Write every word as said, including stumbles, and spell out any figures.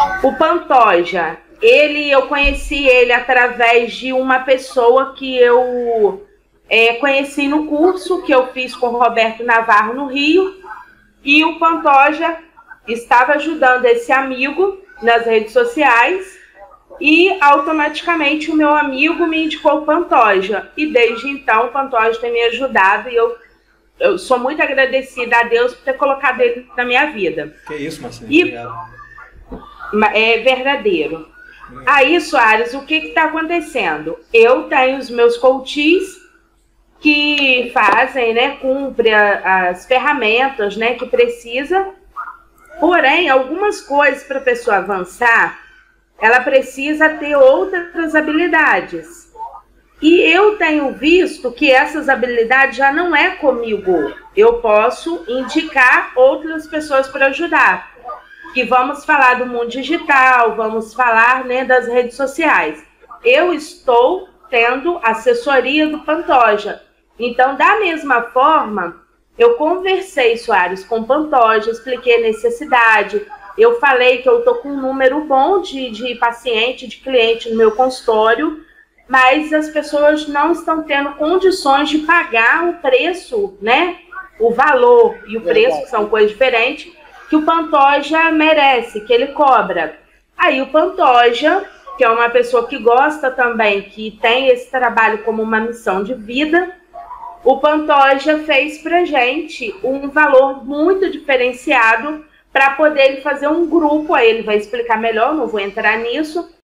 O Pantoja, ele, eu conheci ele através de uma pessoa que eu é, conheci no curso que eu fiz com o Roberto Navarro no Rio, e o Pantoja estava ajudando esse amigo nas redes sociais e automaticamente o meu amigo me indicou o Pantoja, e desde então o Pantoja tem me ajudado e eu, eu sou muito agradecida a Deus por ter colocado ele na minha vida. Que isso, Marcinha, e, obrigado. É verdadeiro. Aí, Soares, o que está acontecendo? Eu tenho os meus coaches que fazem, né, cumpre a, as ferramentas, né, que precisa, porém, algumas coisas para a pessoa avançar, ela precisa ter outras habilidades. E eu tenho visto que essas habilidades já não é comigo. Eu posso indicar outras pessoas para ajudar. Que vamos falar do mundo digital, vamos falar, né, das redes sociais. Eu estou tendo assessoria do Pantoja. Então, da mesma forma, eu conversei, Soares, com o Pantoja, expliquei a necessidade. Eu falei que eu estou com um número bom de, de paciente, de cliente no meu consultório, mas as pessoas não estão tendo condições de pagar o preço, né? O valor e o preço, que são coisas diferentes, que o Pantoja merece, que ele cobra. Aí o Pantoja, que é uma pessoa que gosta também, que tem esse trabalho como uma missão de vida, o Pantoja fez pra gente um valor muito diferenciado para poder ele fazer um grupo, aí ele vai explicar melhor, não vou entrar nisso,